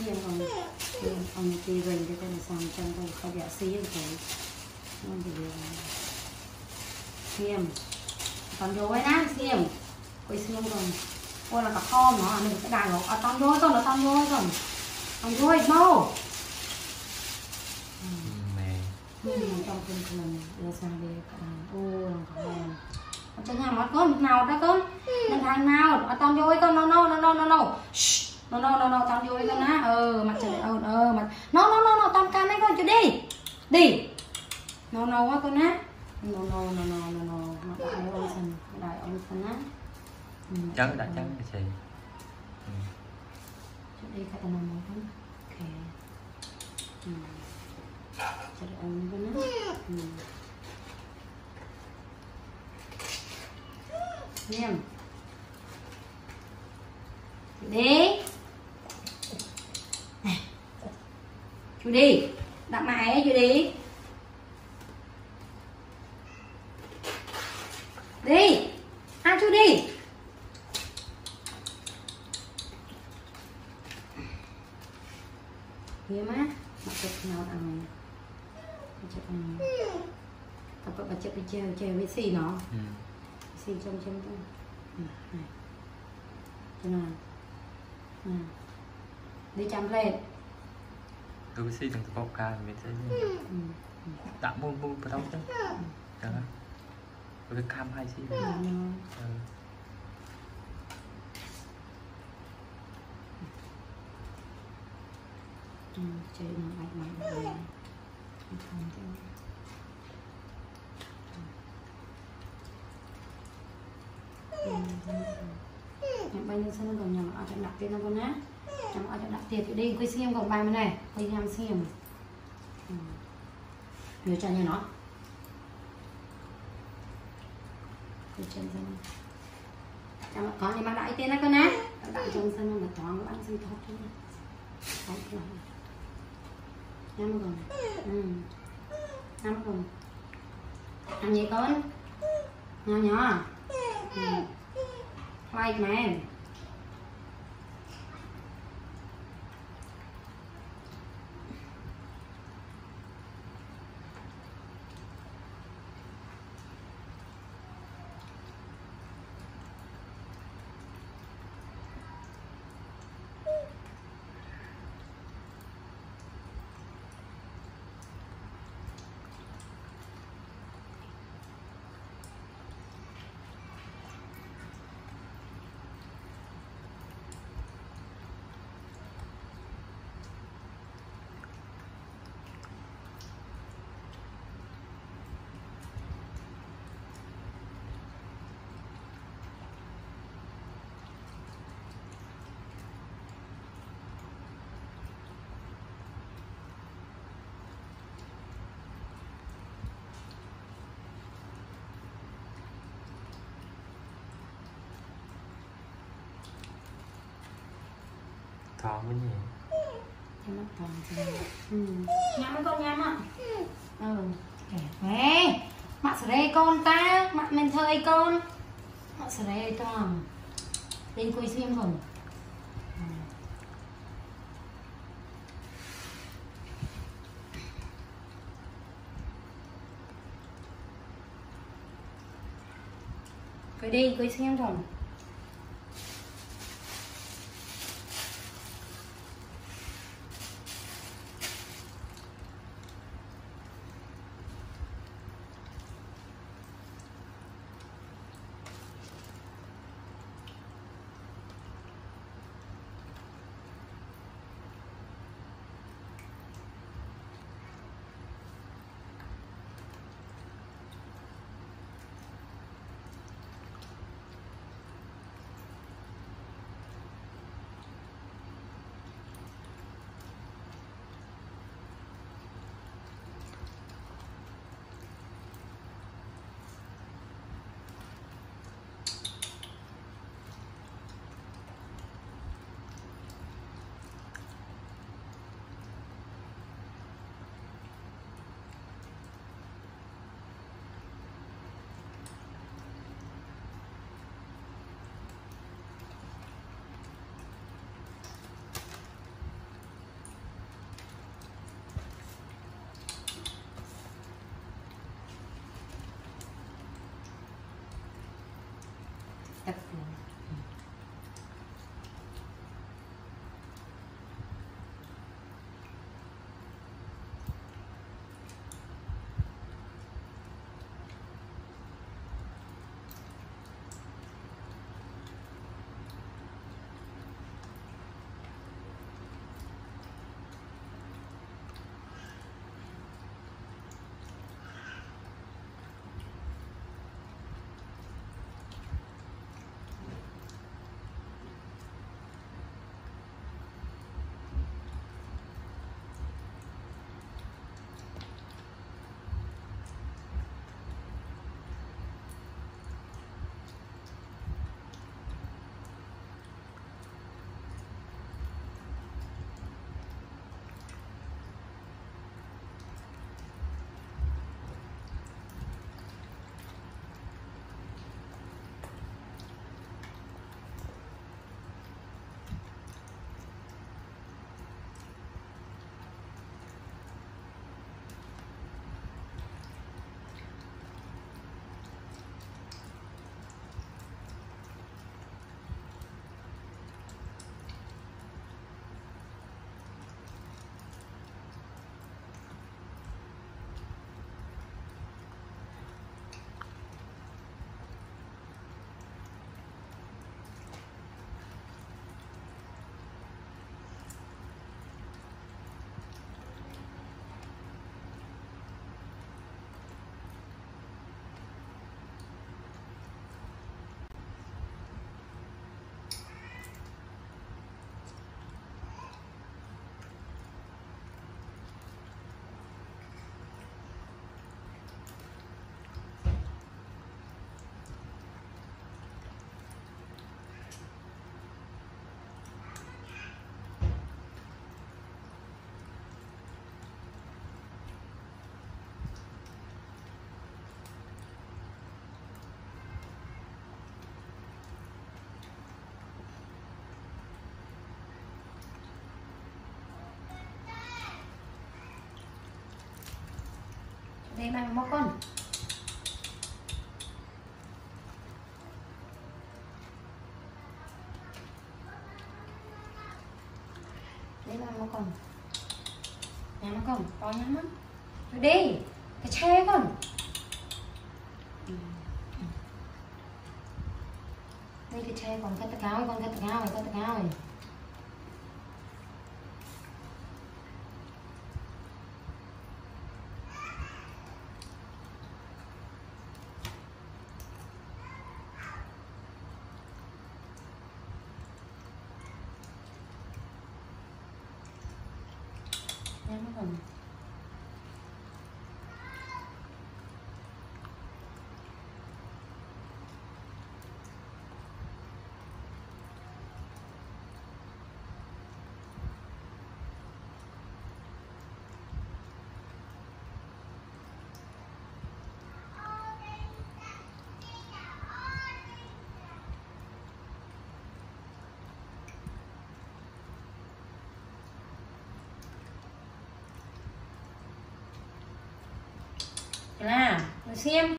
xiêm còn ông tì vần thì con sang trong con không dễ xí rồi không thì xiêm còn dối ná xiêm quay xiêm còn ôi là cả kho mà mình cái đàn nó toàn dối con nó toàn dối còn toàn dối mau trong phần phần đưa sang đây ô làm cả hàng trong nhà mất con nào đó con nên hàng nào ở toàn dối con no toàn dối con á mặt trời mặt no toàn can đấy con chú đi no quá con á no mặt đại ông sân á trắng đã trắng cái gì chú đi khai tầm màu con ok cho được ông con á Nghiêm chú đi đặt mày ấy chú đi chú đi Nghiêm á mặc cực nào ăn tập bà chụp đi chơi với xì nó xì trong này cho nào đi chăm lên tôi với xì trong tập ca mình sẽ đã mua vào đâu chứ đó tôi cam hay xì chơi nó mạnh bây giờ sao nó còn nhầm ở trong đặt tiền nó con á nhầm ở trong đặt tiền thì đi quay xiêm còn bài bên này quay nhầm xiêm nhớ cho như nó quay chân ra trong có thì mang đại tiền đó con á đại trong sân mà toàn nó ăn gì thôi chứ nhắm còn nhắm còn ăn gì con nhỏ like man thò với gì cho nó thò nhắm với con nhắm ạ nè mặt sờ đây con ta mặt mình thơ ấy con mặt sờ đây con đi quay xiêm rồi quay xiêm rồi thế này một con đấy là một con nhà nó con to nhá lắm rồi đi cái che con đây cái che còn cắt cáo này con cắt cáo này cắt cáo này nó còn là xem